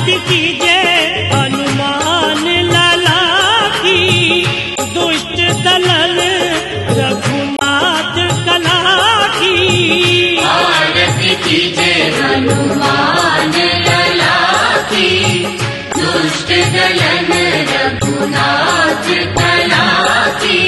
आरती कीजे हनुमान लला की, दुष्ट दलन रघुनाथ कला की। आरती कीजे हनुमान लला की, दुष्ट दलन रघुनाथ कला की।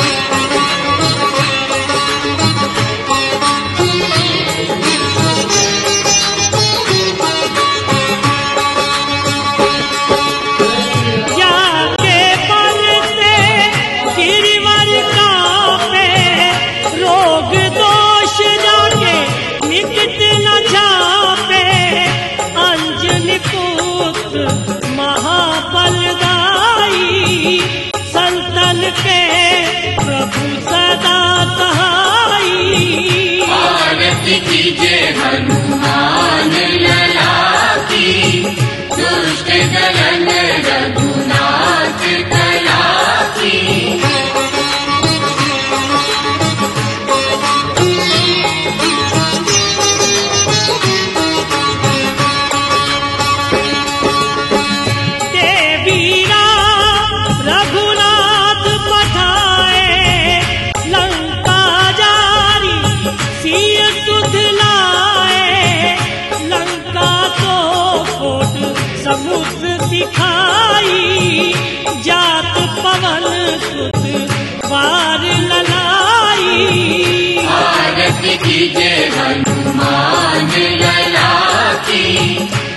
महाबलदाई संतन के प्रभु सदा सहाई। आरती कीजे हनुमान लला की, दुष्ट दलन रघुनाथ कला की। समुद्र दिखाई जात पवन सुत वार ललाई। आरती कीजे हनुमान लला की,